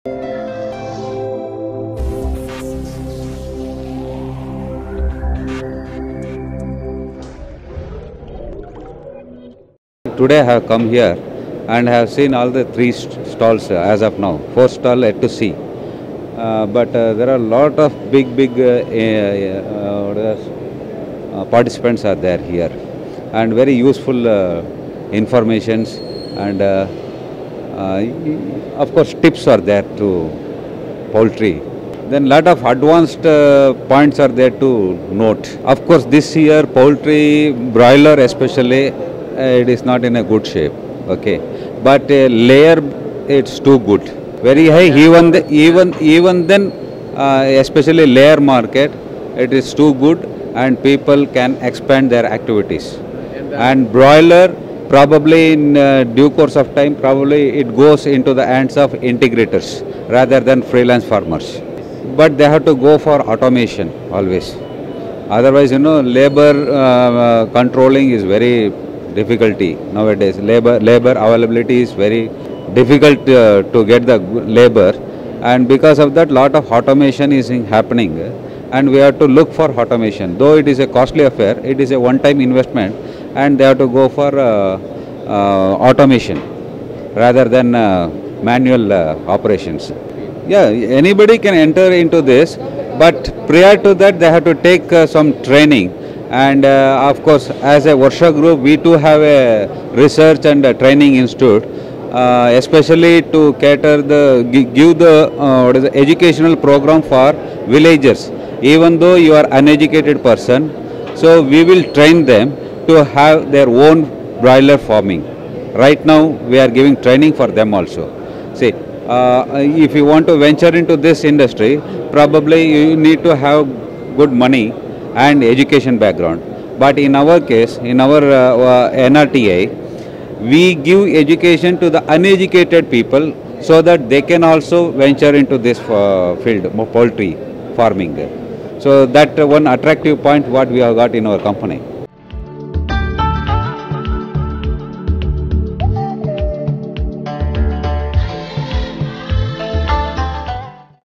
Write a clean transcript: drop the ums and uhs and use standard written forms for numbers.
Today I have come here and have seen all the three stalls as of now. Fourth stall yet to see. But there are a lot of big participants are there here, and very useful informations, and of course tips are there to poultry. Then lot of advanced points are there to note. Of course, this year poultry, broiler especially, it is not in a good shape. Okay, but layer, it's too good, very high. Even then, especially layer market, it is too good, and people can expand their activities. And broiler, probably in due course of time, probably it goes into the hands of integrators rather than freelance farmers. But they have to go for automation always. Otherwise, labor controlling is very difficulty nowadays. Labor availability is very difficult to get the labor, and because of that, lot of automation is happening, and we have to look for automation. Though it is a costly affair, it is a one-time investment, and they have to go for automation rather than manual operations. Yeah, anybody can enter into this, but prior to that they have to take some training. And of course, as a Varsha Group, we too have a research and a training institute, especially to cater give the educational program for villagers. Even though you are uneducated person, so we will train them to have their own broiler farming. Right now, we are giving training for them also. See, if you want to venture into this industry, probably you need to have good money and education background. But in our case, in our NRTA, we give education to the uneducated people so that they can also venture into this field, poultry farming. So that one attractive point what we have got in our company.